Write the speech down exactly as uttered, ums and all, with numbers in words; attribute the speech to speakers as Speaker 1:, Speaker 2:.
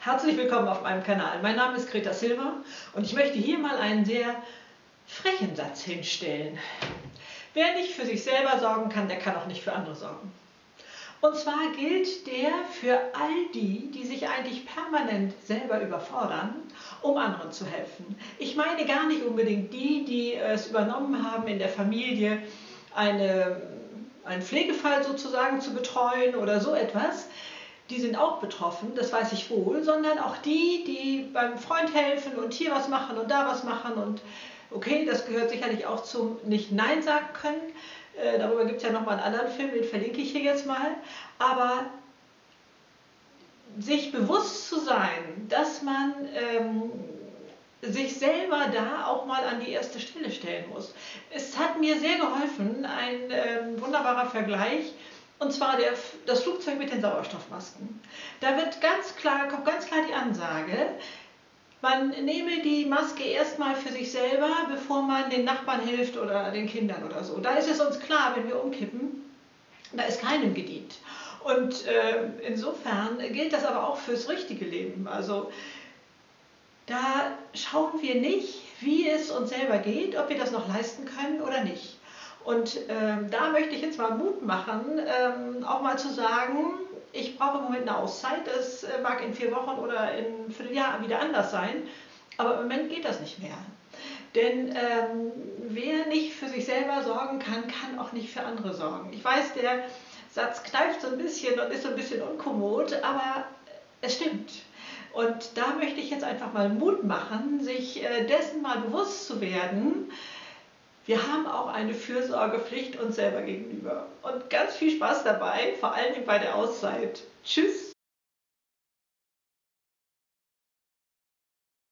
Speaker 1: Herzlich willkommen auf meinem Kanal. Mein Name ist Greta Silva und ich möchte hier mal einen sehr frechen Satz hinstellen. Wer nicht für sich selber sorgen kann, der kann auch nicht für andere sorgen. Und zwar gilt der für all die, die sich eigentlich permanent selber überfordern, um anderen zu helfen. Ich meine gar nicht unbedingt die, die es übernommen haben, in der Familie eine, einen Pflegefall sozusagen zu betreuen oder so etwas. Die sind auch betroffen, das weiß ich wohl, sondern auch die, die beim Freund helfen und hier was machen und da was machen. Und okay, das gehört sicherlich auch zum nicht Nein sagen können. Äh, darüber gibt es ja nochmal einen anderen Film, den verlinke ich hier jetzt mal. Aber sich bewusst zu sein, dass man ähm, sich selber da auch mal an die erste Stelle stellen muss. Es hat mir sehr geholfen, ein ähm, wunderbarer Vergleich. Und zwar der, das Flugzeug mit den Sauerstoffmasken. Da wird ganz klar, kommt ganz klar die Ansage, man nehme die Maske erstmal für sich selber, bevor man den Nachbarn hilft oder den Kindern oder so. Da ist es uns klar, wenn wir umkippen, da ist keinem gedient. Und äh, insofern gilt das aber auch fürs richtige Leben. Also da schauen wir nicht, wie es uns selber geht, ob wir das noch leisten können oder nicht. Und ähm, da möchte ich jetzt mal Mut machen, ähm, auch mal zu sagen, ich brauche im Moment eine Auszeit, das äh, mag in vier Wochen oder in einem Vierteljahr wieder anders sein, aber im Moment geht das nicht mehr. Denn ähm, wer nicht für sich selber sorgen kann, kann auch nicht für andere sorgen. Ich weiß, der Satz kneift so ein bisschen und ist so ein bisschen unkommod, aber es stimmt. Und da möchte ich jetzt einfach mal Mut machen, sich äh, dessen mal bewusst zu werden. Wir haben auch eine Fürsorgepflicht uns selber gegenüber. Und ganz viel Spaß dabei, vor allem bei der Auszeit. Tschüss!